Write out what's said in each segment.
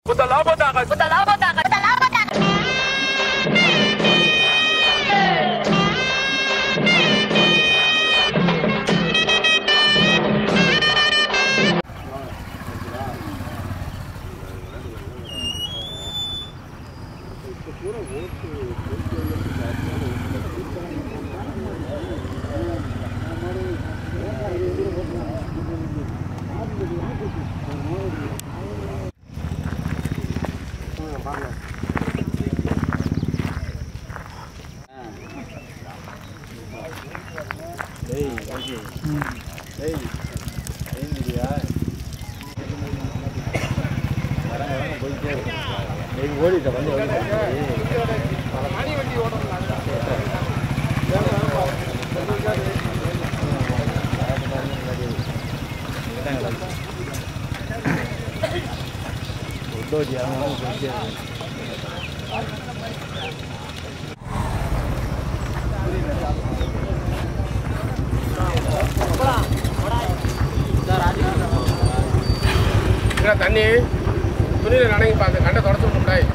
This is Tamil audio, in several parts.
Putalabotakas! Putalabotakas! Putalabotakas! தண்ணி துணியில் நனைங்க பார்த்து கண்டை தொடச்சு விட்டுட்டாய்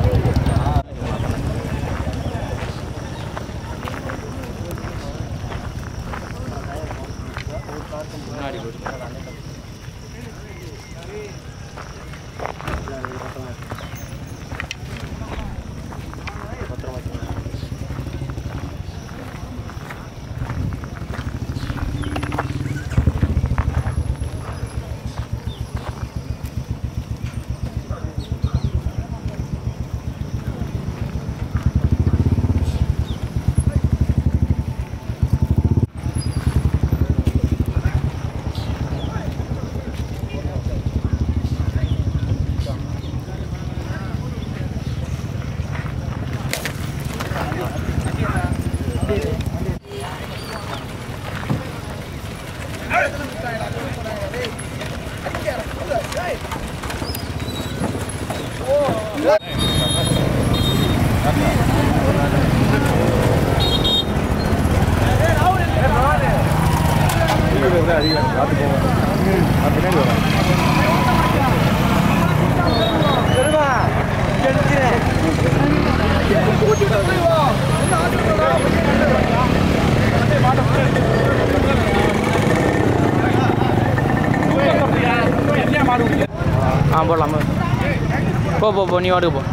போடலாம் போ நீ வாட்டுக்கு போ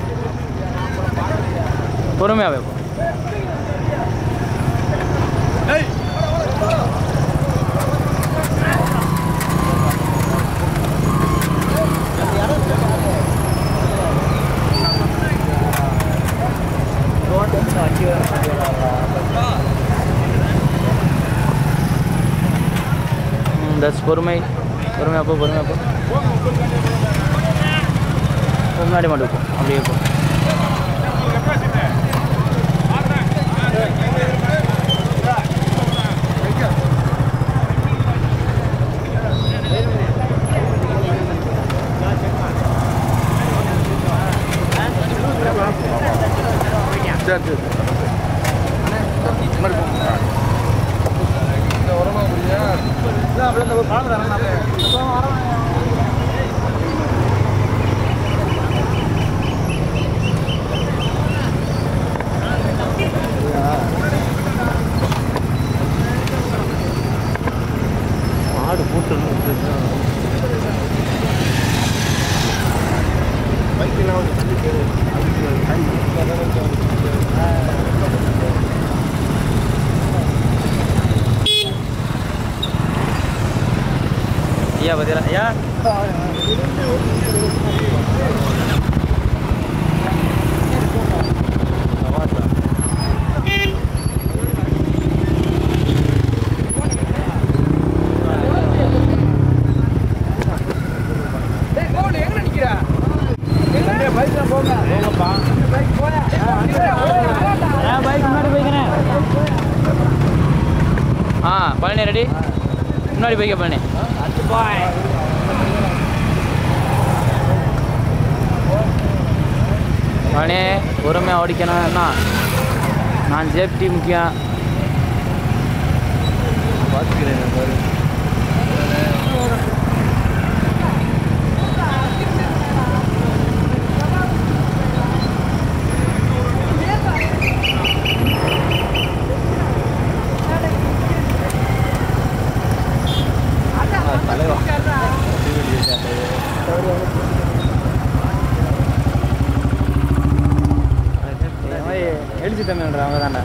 பொறுமையாவே போ பொறுமையா போ முன்னாடி மட்டும் போ அப்படியே போ Iya betul ya. Palani ready முன்னாடி போய்க்க பழனி பழனி பொறுமையாக ஓடிக்கணும்னா நான் சேஃப்டி முக்கியம் பார்த்துக்கிறேன் தமிழ்ன்றவங்க தானே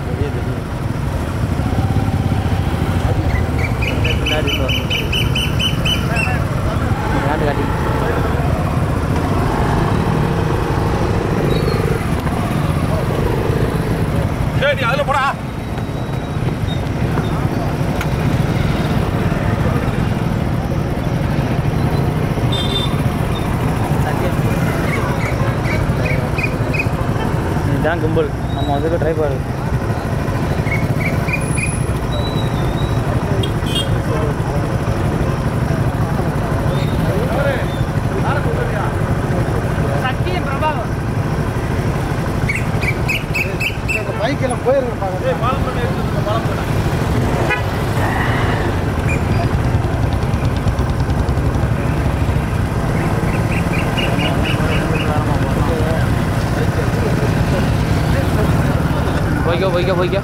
பின்னாடி காட்டி சரி அதில் போடா இதுதான் கும்பல் நம்ம அதுக்கு ட்ரை பாரு பைக்கெல்லாம் போயிருக்கேன் போய்க்கோ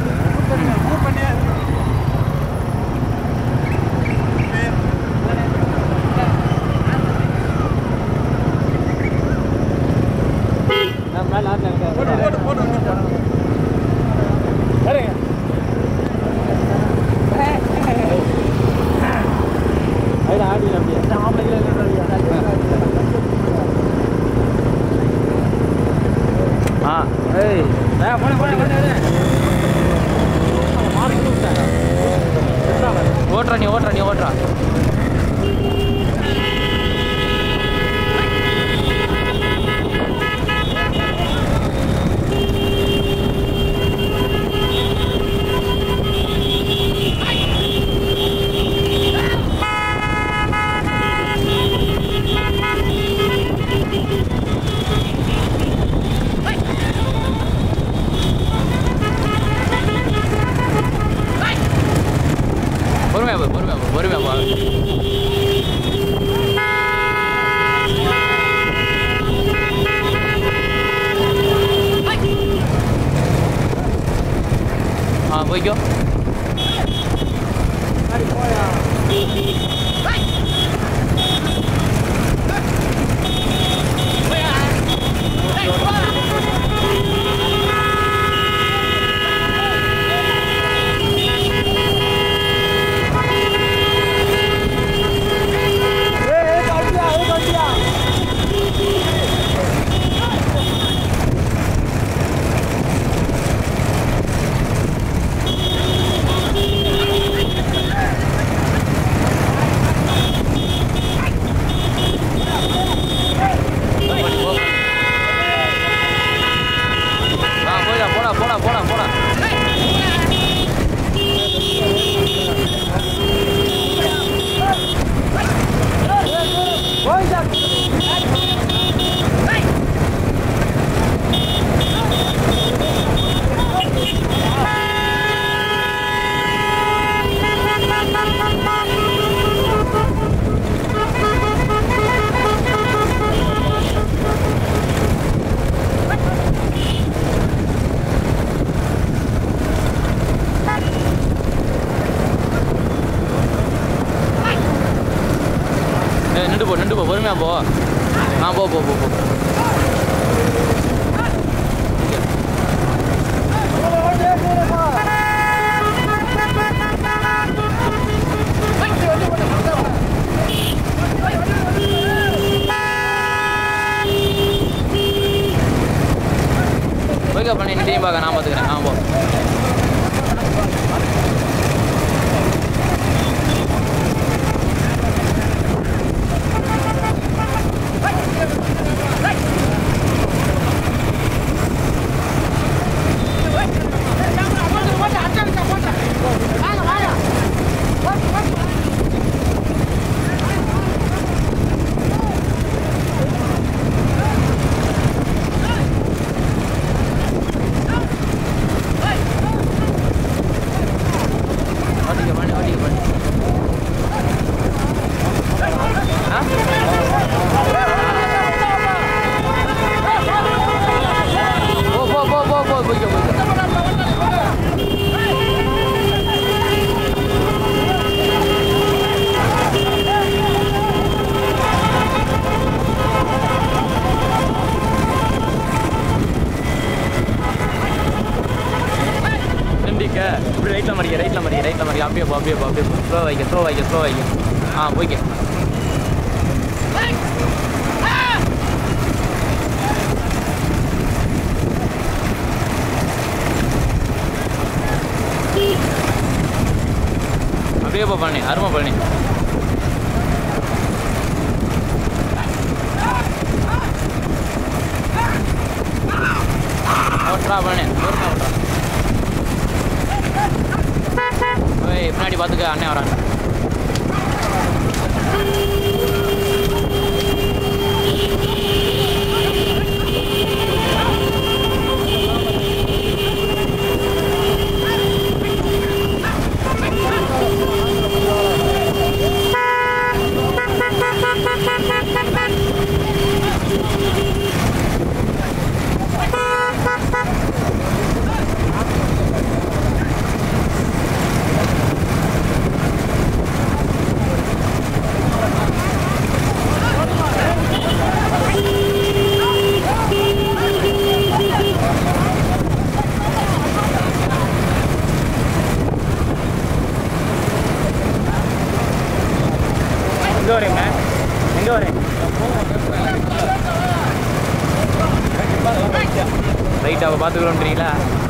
ஓட்டுறா நீ ஓட்டுறா பொறுமையா போ போய்க்கோ போடா நின்று போ பொறுமையா போ போ ஓகே பண்ணி டீம் பார்க்க நான் பார்த்துக்கிறேன் போ அப்படியே போ ஸ்லோ வைக்க ஆ போய்க்க அப்படியே போ பண்ணி அருமை பண்ணி ஓட்டுறா பண்ணி ஓட்டுறா ஓய் பின்னாடி பார்த்துக்க அண்ணன் வராங்க எங்கே வரீங்க எங்கே வரீங்க ரைட்டாக பார்த்துக்கிறோன்றீங்களா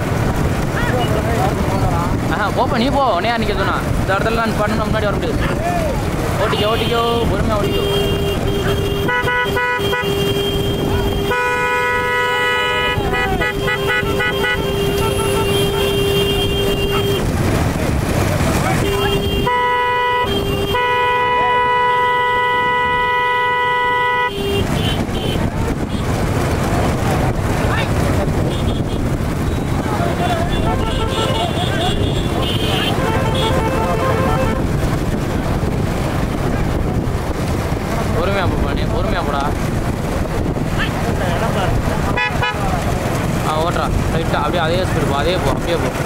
போப்பா நீ போ உடனே நிற்க சொன்னா இந்த இடத்துல நான் பண்ணணும் முன்னாடி வர முடியாது ஓட்டிக்கோ பொறுமையாக ஓட்டிக்கோ பொறுமையாக போடா ஓட்டுறா ரைட்டா அப்படியே அதே ஸ்பீடு போ அப்படியே போ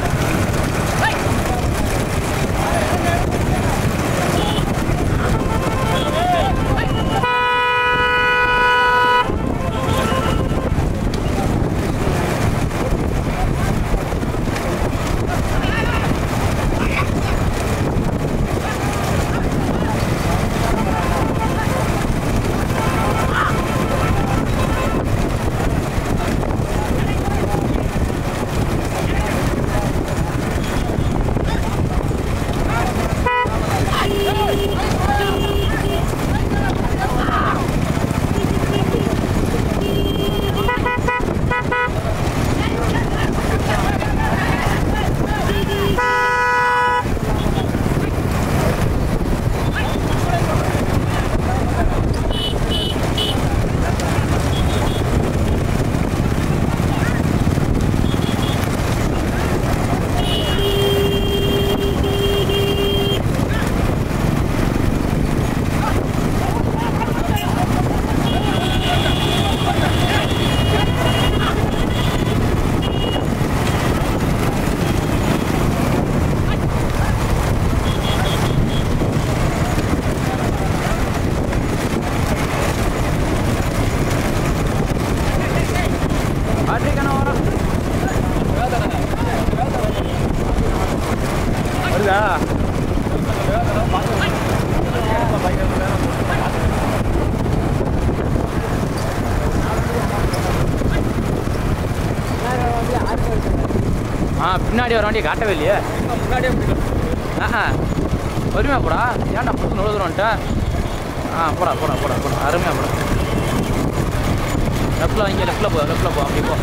பின்னாடி வர வண்டியை காட்டவே இல்லையே முன்னாடியே பொறுமையாக போடா ஏன்டா புது நூறு தூரம் வந்துட்டேன் போடா அருமையாக போடா லெஃப்டில் வாங்கி லெஃப்டில் போ அப்படி போ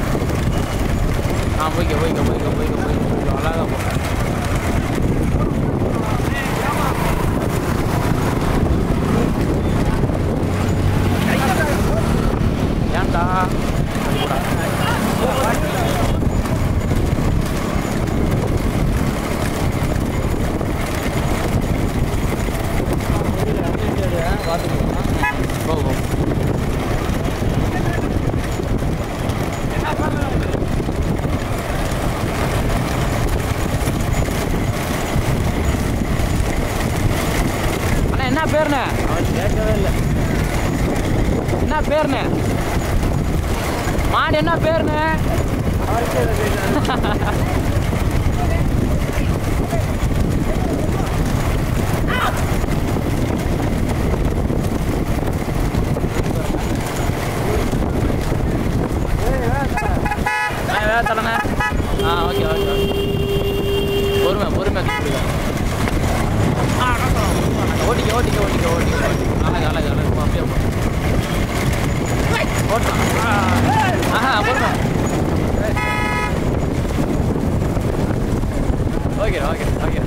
போய்க்க அழகாக போ ஏன்டா என்ன பேருண்ணே என்ன பேருண்ணே மாடு என்ன பேருண்ணே ஆஹா போடுமா ஓகே ஓகே ஓகே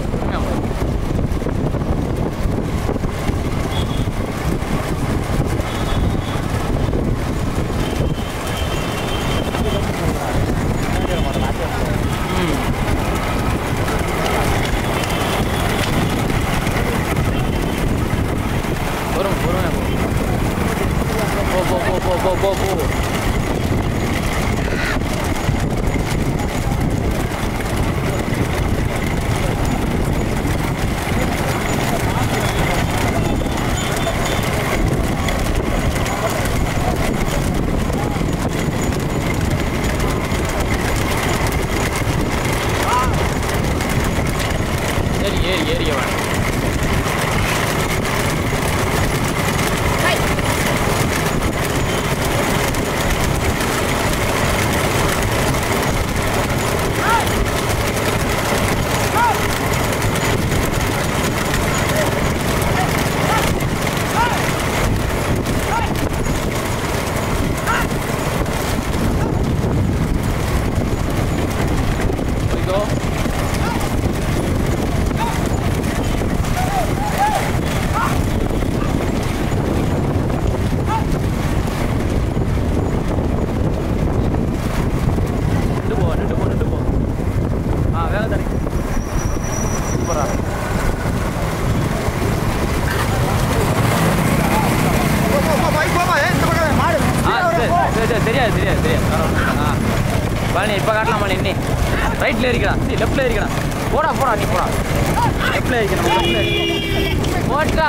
பழனி இப்போ காட்டலாம் பழனி ரைட்டில் இருக்கிறான் லெஃப்டில் இருக்கிறான் போடா போடா நீ போடா லெஃப்டில் இருக்கிறான் லெஃப்டில் போட்டா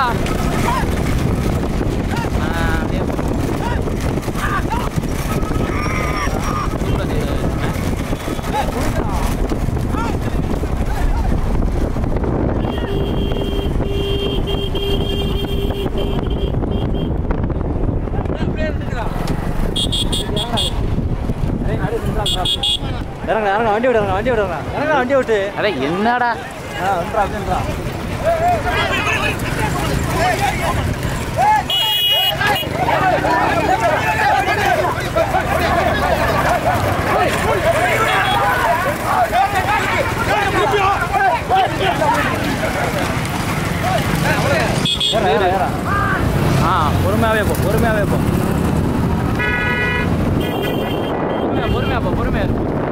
இறங்க வண்டி விடுறா இறங்க வண்டி விட்டு அட என்னடா வந்துடா அப்படின்றா பொறுமையாவே போ பொறுமையா போ பொறுமையா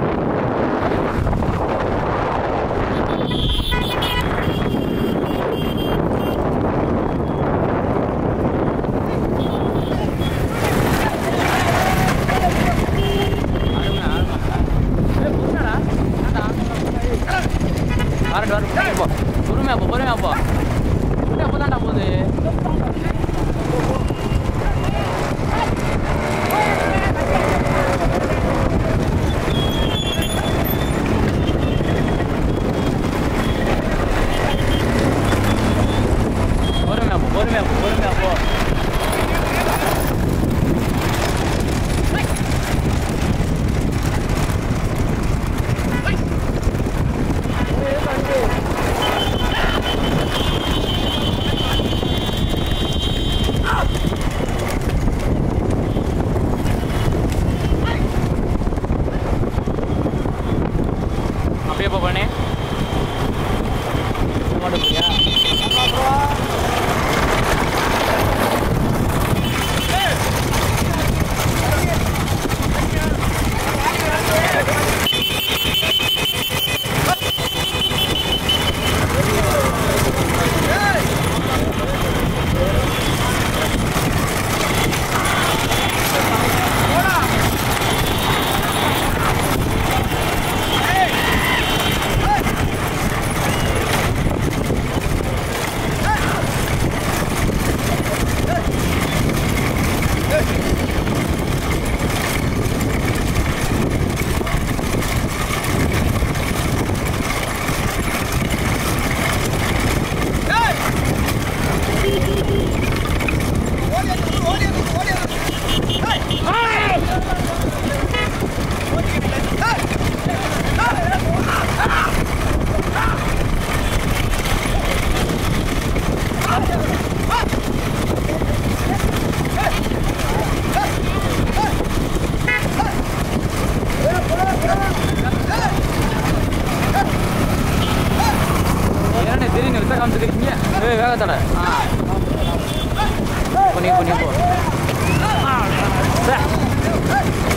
பொறுமையா போ அப்போ தான்டா போகுது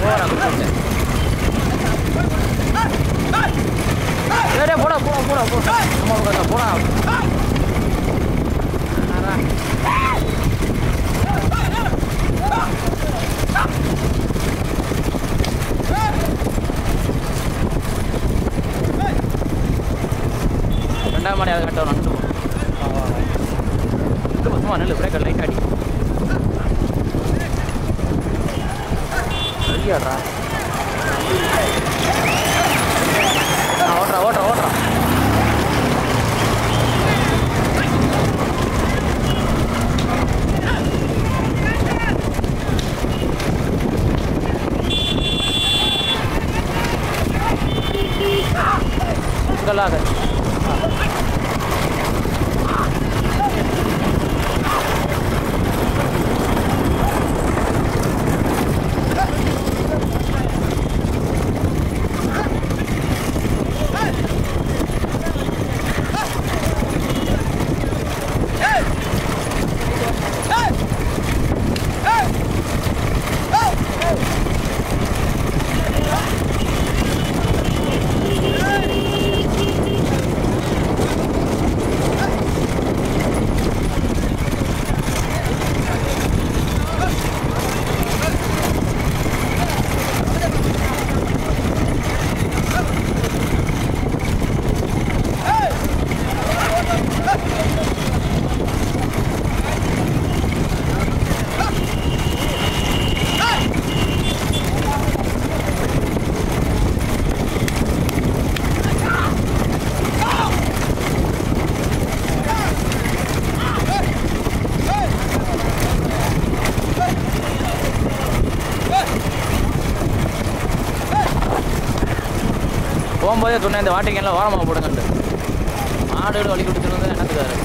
போடா கூப்பிட்டு சரி போடா போடா போடா போடா நம்ம போடா ரெண்டாம் மாடி அதை கட்ட நண்டு சும்மா நெல் பிரேக்கர் லைட் அடி ரெடியாடுறா ஓட்டுறா ஓட்டுறா ஓட்டுறா கல்லாக போகும்போதே சொன்னேன் இந்த வாட்டிங்கெல்லாம் ஓரமாக போடுங்கன்ட்டு மாடு வலி கொடுத்துட்டு வந்து என்னத்துக்காரு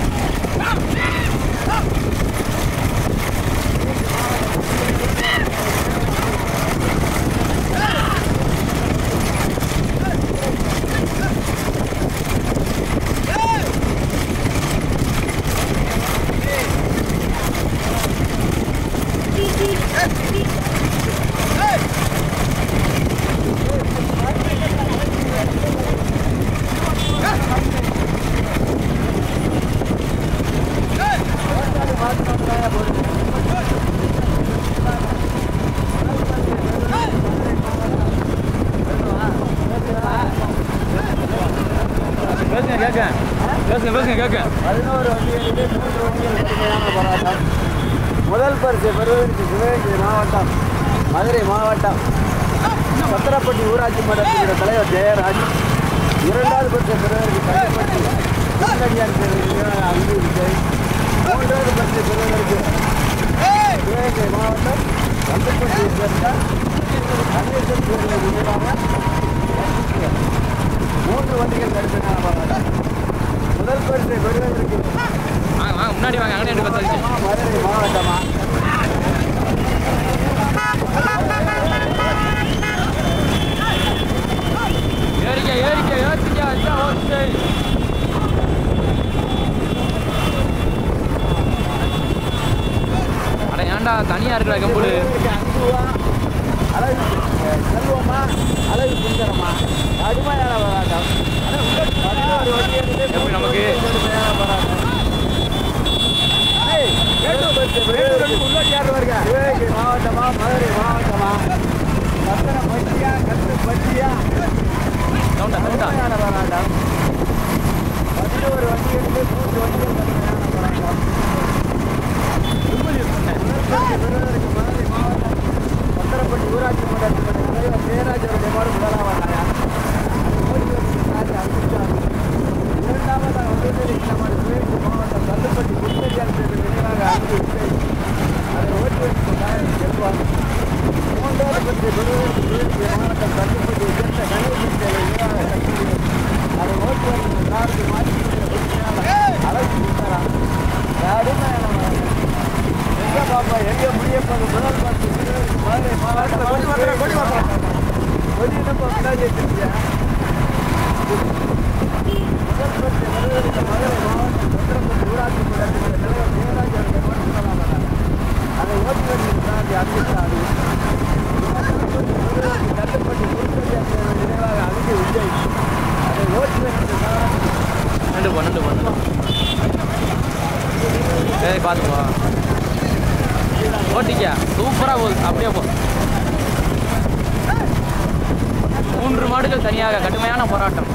முதல் பரிசு பெறுவதற்கு சிவகங்கை மாவட்டம் மதுரை மாவட்டம் சத்திரப்பட்டி ஊராட்சி மன்றத்தினுடைய தலைவர் ஜெயராஜ், இரண்டாவது பரிசு பெறுவதற்கு கண்டிப்பட்டி அங்கீகார் அங்கு விஜய், மூன்றாவது பரிசு பெறுவதற்கு சிவகங்கை மாவட்டம் கண்டிப்பட்டியை சேர்ந்த கணேசன் பேரில் நினைவாக 3 வண்டிகள் நடுத்தன முதல் பரிசை பெறுவதற்கு முன்னாடி வாங்க அங்கே மதுரை மாவட்டமா ஏறிக்க ஏறிக்க ஏற்றிக்க ஓகே அட ஏன்டா தனியாக இருக்கிற கம்புடு அழகு செல்வமா அழகு சுந்தரமா கடுமையான போராட்டம் எப்படி நமக்கு சிவகங்கை மாவட்டமா மதுரை மாவட்டமா கத்தனை பட்டியா கத்து பட்டியா கடுமையான போராட்டம் 11 வண்டிகளுக்கு 3 வண்டிகள் கடுமையான போராட்டம் மதுரை மாவட்டம் சத்திரப்பட்டி ஊராட்சி மன்றத்தினுடைய தலைவர் ஜெயராஜ் அவருடைய முதலாவதாக இரண்டாவதாக நமது சிவகங்கை மாவட்டம் கல்லுப்பட்டி குற்றச்சாட்டு நினைவாக அங்கு அதை ஓட்டி செல்வார். மூன்றாவது பற்றி பெறுவதற்கு சிவகங்கை மாவட்டம் கல்லுப்பட்டியை சேர்ந்த கணேசன் நினைவாக அதை ஓட்டி காருக்கு மாற்றி அழைச்சி விட்டாராம். அருமையான எங்க பாப்பா எங்க முடியப்பது முதல் பார்த்து மதுரை மாவட்டம் கொடி நம்ம முன்னாடி தெரியா முதல் பற்றி வருவதற்கு மதுரை மாவட்டம் சத்திரப்பட்டி ஊராட்சி மன்றத்தினுடைய தலைவர் ஜெயராஜ் அவர்கள் அதை ஓட்டி வருகிறார் அங்கு அப்படியே போ. 3 மாடுகள் தனியாக கடுமையான போராட்டம்.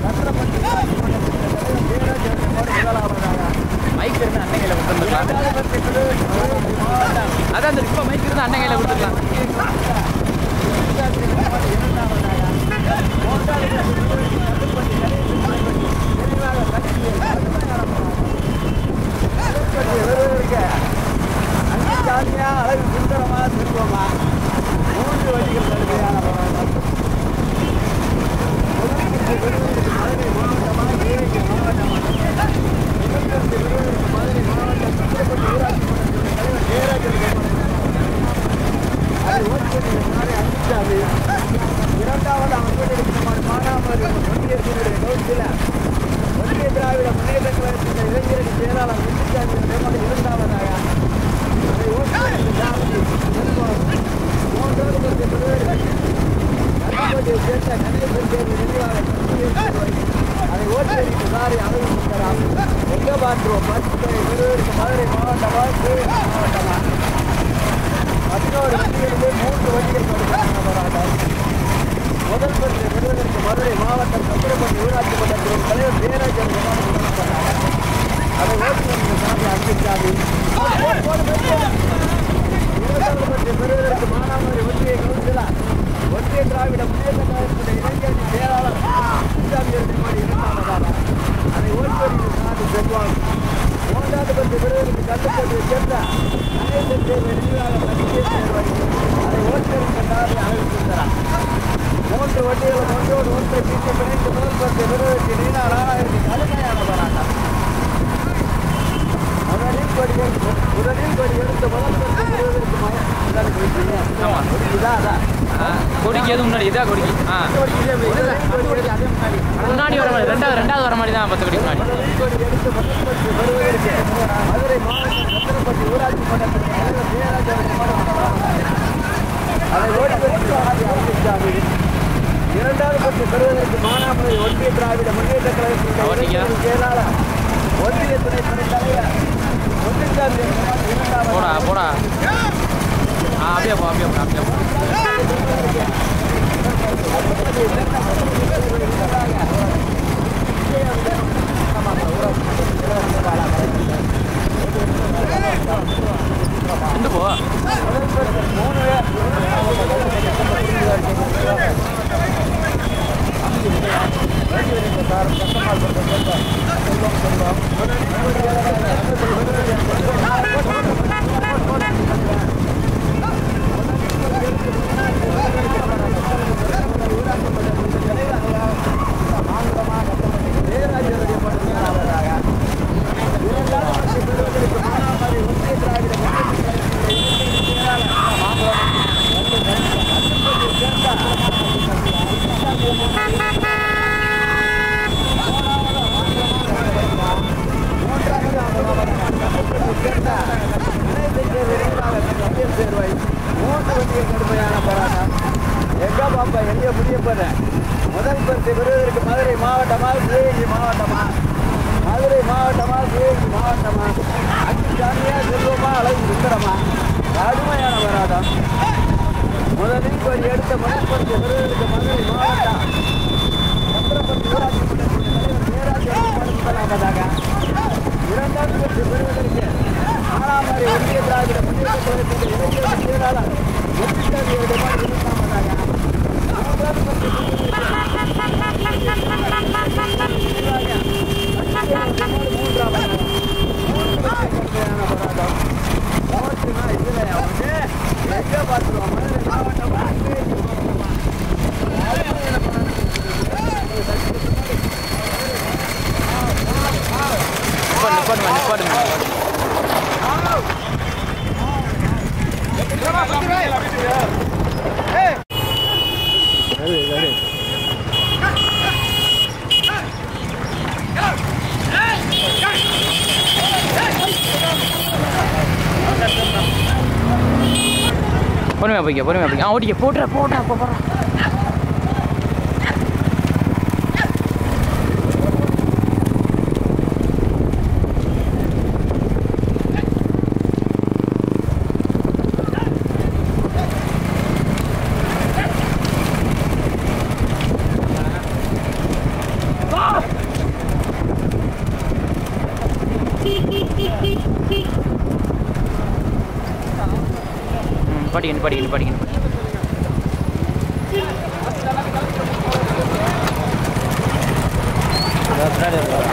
மைக் இருந்து அண்ணன் கையில் கொடுத்துருக்கலாம். அதான் அந்த இப்போ மைக் இருந்து அண்ணன் கையில் கொடுத்துருக்கலாம். அழகு சுந்தரமா திருப்பமா 3 வழிகள் கடுமையான போராட்டம். மதுரை மாவட்டமாக தேனிக்கு மாவட்டமாக மதுரை மாவட்டம் சத்திரப்பட்டி ஊராட்சி மன்றத்தின் தலைவர் ஜெயராஜன் அதை ஓட்டுநர் அனுப்பிச்சாரு. 2வது அவன் வீட்டிற்கு மானாமது ஒன்றியத்தினுடைய கவுன்சில ஒன்றிய திராவிட முன்னேற்ற கழகத்தின் இளைஞரணி செயலாளர் முத்துசாமி 2வதாக அதை ஓட்டுநர் சேர்ந்த கணிதத்தில் தேர்வு நினைவாளர் அதை ஓட்டுநருக்கு சாரி அளவு சுந்தரம் எங்க பார்த்துருவோம் பசுத்துறை விருதுக்கு மதுரை மாவட்டமா தேனி மாவட்டமா 11 வண்டிகளிலே 3 வண்டிகள் போராட்டம். முதல் பரிசு பெறுவதற்கு மதுரை மாவட்டம் சத்திரப்பட்டி ஊராட்சி மன்றத்தின் தலைவர் ஜெயராஜன் அதை ஓட்டுநருக்கு சாரி அனுப்பிச்சாரு. 2வது பரிசு பெறுவதற்கு மானாமதுரை ஒன்றிய கவுன்சிலர் ஒன்றிய திராவிட முன்னேற்ற கழகத்தின் இளைஞரணி செயலாளர் முத்துசாமி 2வதாக அதை ஓட்டுநருக்கு சாரி செல்வாங்க. 3வது பரிசு பெறுவதற்கு கட்டுப்பாட்டை சேர்ந்த கணேசன் தேர்வு நினைவாளர் அதை ஓட்டுநருக்கு சாரி அழகு சுந்தரம் 3 வண்டிகளும் ஒன்றோடு ஒன்றை பீட்டு பிணைத்து முதல் பரிசு பெறுவதற்கு நீனா ராணாவிற்கு கடுமையான போராட்டம். உடனில் கொடி எடுத்த முதல் பரிசு பெறுவதற்கு கொடிக்கு எது முன்னாடி இதா கொடிக்கு முன்னாடி வர மாதிரி 2வது வர மாதிரி தான் 10 கொடி முன்னாடி. மதுரை மாவட்டம் சத்திரப்பட்டி ஊராட்சி மன்றத்தின் தலைவர் ஜெயராஜன் அதை ஓட்டுநருக்கு அறிவித்தார். 2வது பரிசு பெறுவதற்கு மானாமதுரை ஒன்றிய திராவிட முன்னேற்ற கழகத்தின் செயலாளர் ஒன்றிய துணை தலைவர் முத்துசாமி 2வதாக போடா போடா அப்படியே போ அப்படியே போ அப்படியே போ. எந்த போ முதல் பரிசு பெறுவதற்கு மதுரை மாவட்டமா தேனி மாவட்டமா மதுரை மாவட்டமா தேனி மாவட்டமா அச்சுசாமியா செல்வமா அழகு சுந்தரமா கடுமையான போராட்டம். முதலில் கொடி எடுத்த முதல் பரிசு பெறுவதற்கு மதுரை மாவட்டம் சத்திரப்பட்டி ஊராட்சி மன்றத்தின் தலைவர் ஜெயராஜன் 2வது பரிசு பெறுவதற்கு மானாமதுரை ஒன்றிய திராவிட முன்னேற்ற கழகத்தின் இளைஞரணி செயலாளர் முத்துசாமி 2வதாக 3வது பரிசு பொறுமையாக போய்க்க ஓட்டிக்க போட்டா அப்போ போடுறா. நிப்பாட்டிங்க பின்னாடி இருக்கா